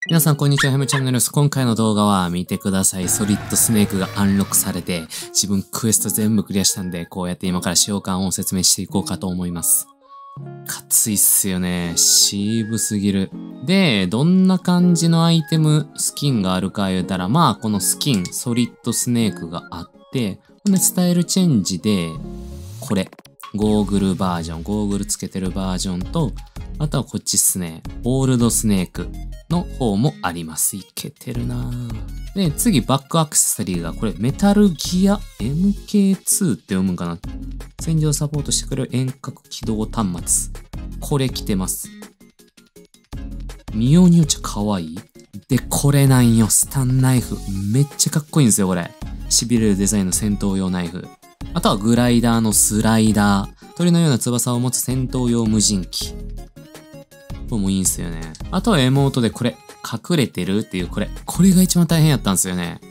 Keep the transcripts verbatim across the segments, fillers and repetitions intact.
皆さんこんにちは、ヘムチャンネルです。今回の動画は見てください。ソリッドスネークがアンロックされて、自分クエスト全部クリアしたんで、こうやって今から使用感を説明していこうかと思います。かついっすよね。渋すぎる。で、どんな感じのアイテム、スキンがあるか言うたら、まあこのスキン、ソリッドスネークがあって、ほんでスタイルチェンジで、これ、ゴーグルバージョン、ゴーグルつけてるバージョンと、あとはこっちっすね。オールドスネークの方もあります。いけてるなぁ。で、次、バックアクセサリーが、これ、メタルギア エムケーツー って読むんかな。戦場をサポートしてくれる遠隔起動端末。これ着てます。見ようによっちゃ可愛い。で、これなんよ。スタンナイフ。めっちゃかっこいいんですよ、これ。痺れるデザインの戦闘用ナイフ。あとはグライダーのスライダー。鳥のような翼を持つ戦闘用無人機。これもいいんすよね。あとはエモートでこれ、隠れてるっていうこれ。これが一番大変やったんですよね。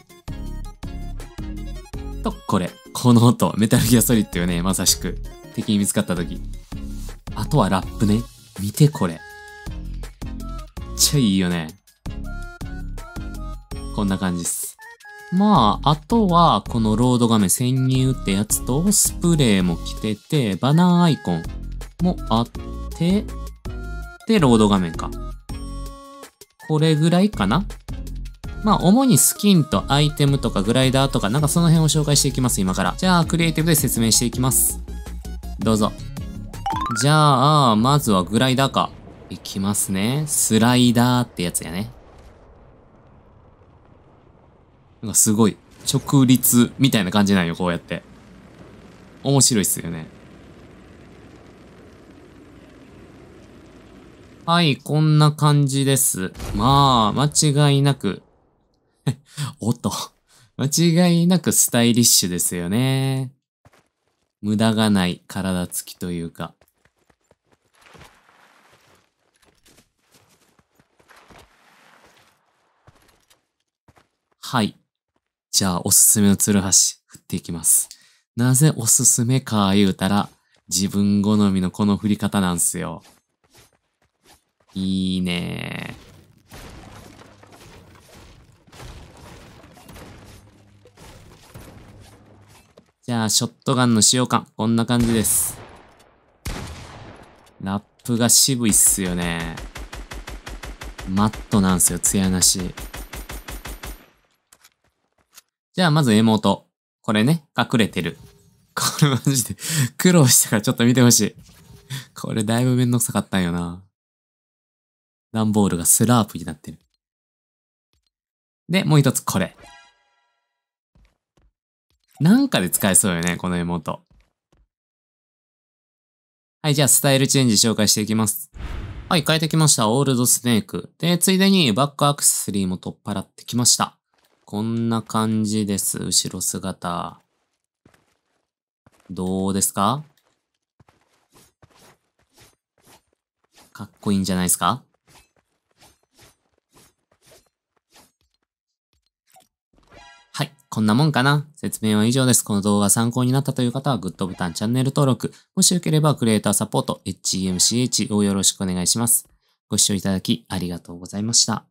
と、これ。この音。メタルギアソリッドよね。まさしく。敵に見つかった時。あとはラップね。見てこれ。めっちゃいいよね。こんな感じっす。まあ、あとは、このロード画面潜入ってやつと、スプレーも来てて、バナーアイコンもあって、で、ロード画面か。これぐらいかな？まあ、主にスキンとアイテムとかグライダーとか、なんかその辺を紹介していきます、今から。じゃあ、クリエイティブで説明していきます。どうぞ。じゃあ、まずはグライダーか。いきますね。スライダーってやつやね。なんかすごい、直立みたいな感じなんよ、こうやって。面白いっすよね。はい、こんな感じです。まあ、間違いなく音。間違いなくスタイリッシュですよね。無駄がない体つきというか。はい。じゃあ、おすすめのツルハシ、振っていきます。なぜおすすめか言うたら、自分好みのこの振り方なんすよ。いいねー。じゃあ、ショットガンの使用感、こんな感じです。ラップが渋いっすよね。マットなんすよ、艶なし。じゃあ、まずエモート。これね、隠れてる。これマジで苦労したからちょっと見てほしい。これだいぶめんどくさかったんよな。段ボールがスラープになってる。で、もう一つこれ。なんかで使えそうよね、このエモート。はい、じゃあスタイルチェンジ紹介していきます。はい、変えてきました。オールドスネーク。で、ついでにバックアクセサリーも取っ払ってきました。こんな感じです。後ろ姿。どうですか？かっこいいんじゃないですか？はい。こんなもんかな。説明は以上です。この動画が参考になったという方はグッドボタン、チャンネル登録。もしよければクリエイターサポート、エイチエムシーエイチ をよろしくお願いします。ご視聴いただきありがとうございました。